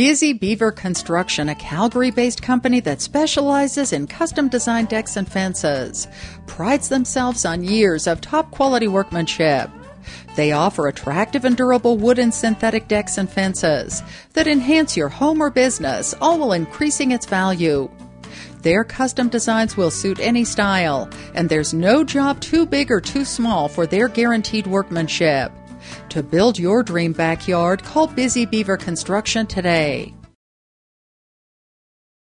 Busy Beaver Construction, a Calgary-based company that specializes in custom-designed decks and fences, prides themselves on years of top-quality workmanship. They offer attractive and durable wood and synthetic decks and fences that enhance your home or business, all while increasing its value. Their custom designs will suit any style, and there's no job too big or too small for their guaranteed workmanship. To build your dream backyard, call Busy Beaver Construction today.